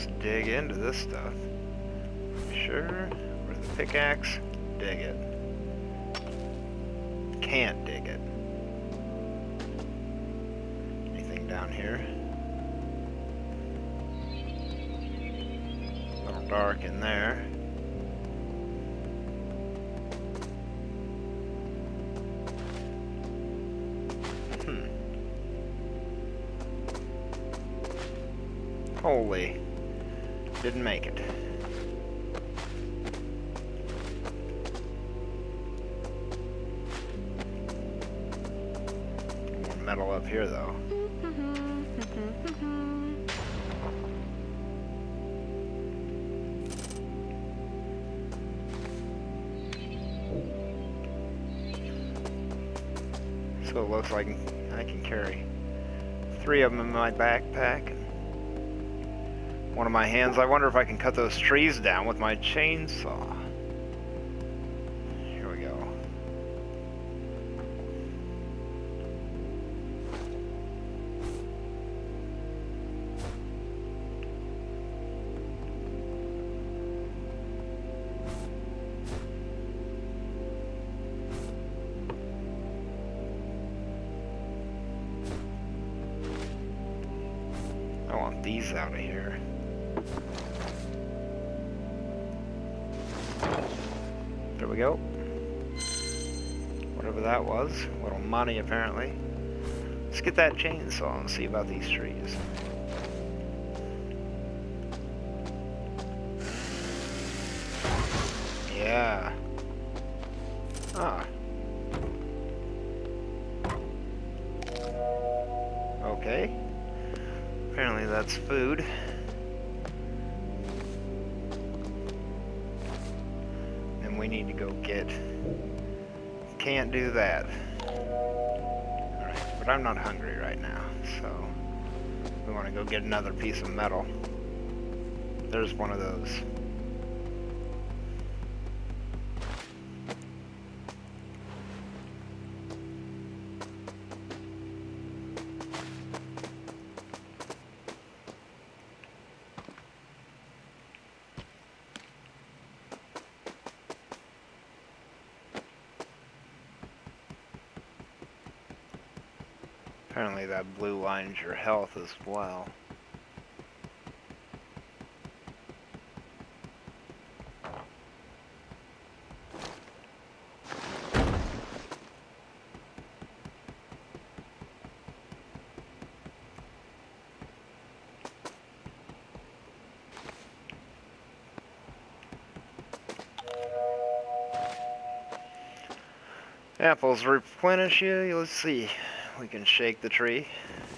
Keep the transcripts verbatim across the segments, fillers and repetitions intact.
Let's dig into this stuff. Sure. Where's the pickaxe? Dig it. Can't dig it. Anything down here? A little dark in there. Hmm. Holy. Didn't make it. More metal up here though. So it looks like I can carry three of them in my backpack. One of my hands. I wonder if I can cut those trees down with my chainsaw. Here we go. I want these out of here. There we go. Whatever that was. A little money, apparently. Let's get that chainsaw and see about these trees. Yeah. Ah. Okay. Apparently that's food. We need to go get. Can't do that. Alright, but I'm not hungry right now, so we want to go get another piece of metal. There's one of those. Apparently that blue line's your health as well. Apples replenish you. Let's see. We can shake the tree.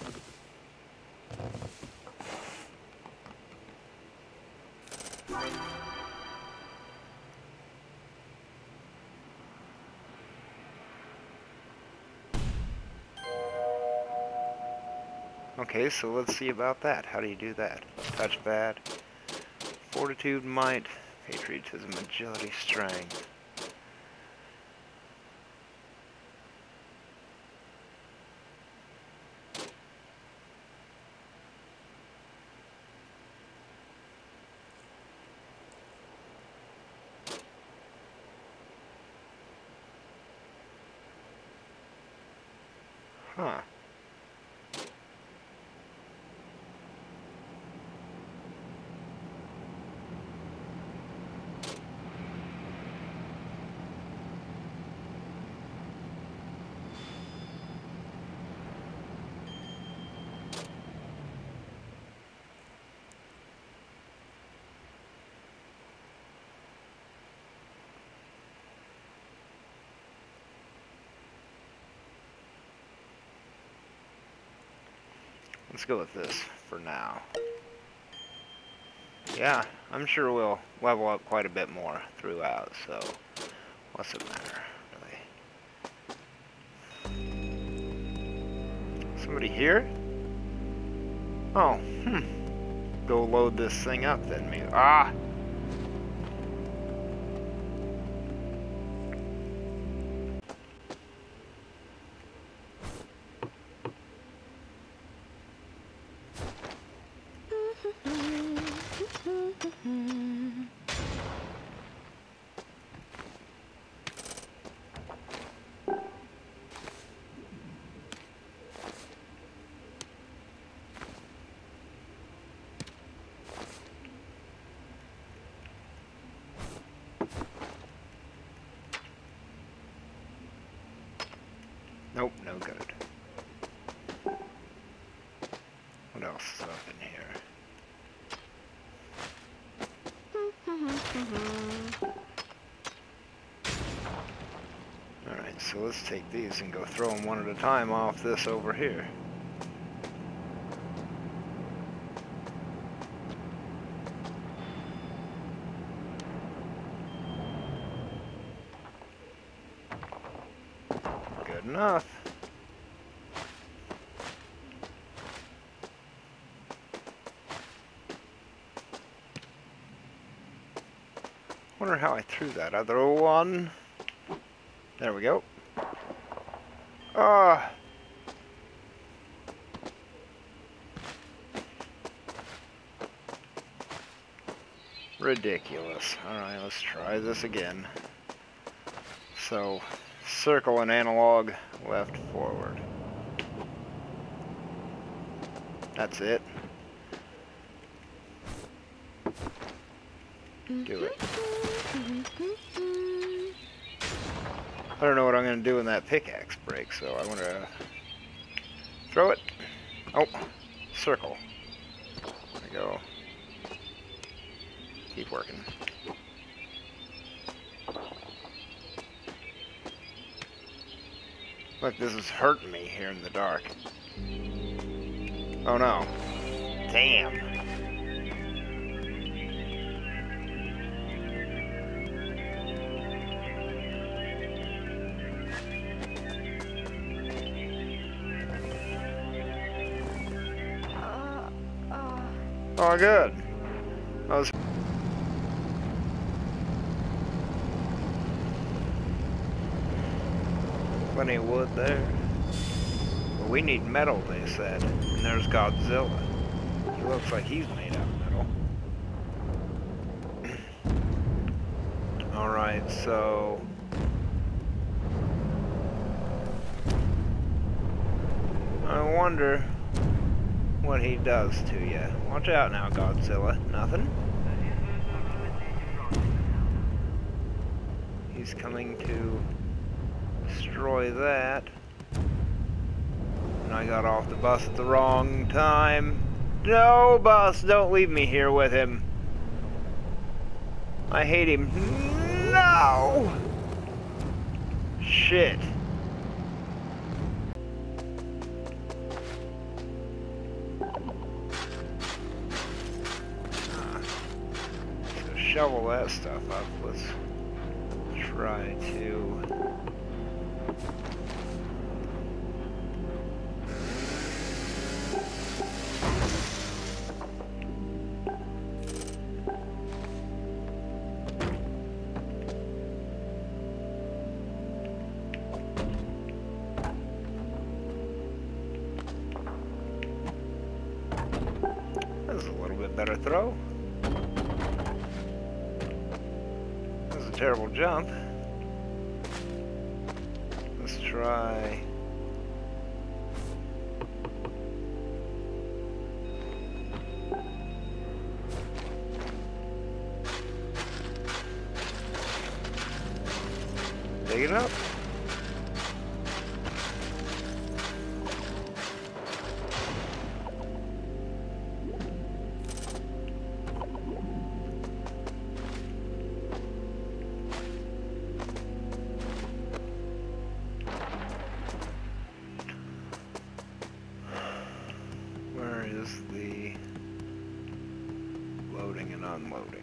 Okay, so let's see about that. How do you do that? Touch bad. Fortitude, might, patriotism, agility, strength. Huh. Let's go with this for now. Yeah, I'm sure we'll level up quite a bit more throughout, so what's it matter, really? Somebody here? Oh, hmm. Go load this thing up then, maybe. Ah! Nope, no good. What else is up in here? Alright, so let's take these and go throw them one at a time off this over here. Good enough. Wonder how I threw that other one. There we go. Ah. Ridiculous. Alright, let's try this again. So, circle and analog, left, forward. That's it. Do it. I don't know what I'm going to do when that pickaxe breaks, so I'm going to throw it. Oh, circle. There we go. Keep working. Look, this is hurting me here in the dark. Oh no. Damn. Oh, good. I was plenty of wood there. Well, we need metal, they said. And there's Godzilla. He looks like he's made out of metal. Alright, so... I wonder what he does to you. Watch out now, Godzilla. Nothing. He's coming to destroy that. And I got off the bus at the wrong time. No, bus, don't leave me here with him. I hate him. No! Shit. Shovel that stuff up. Let's try to that was a little bit better throw. Terrible jump. Let's try. Dig it up. The loading and unloading.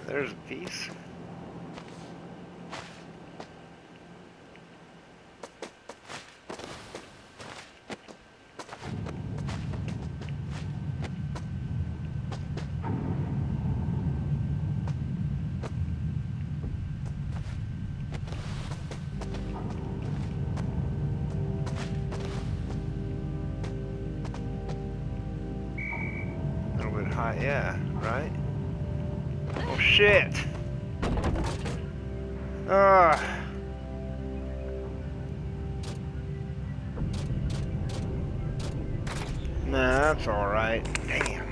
There's a piece. A little bit high, yeah, right? Oh shit! Ugh. Nah, that's alright. Damn.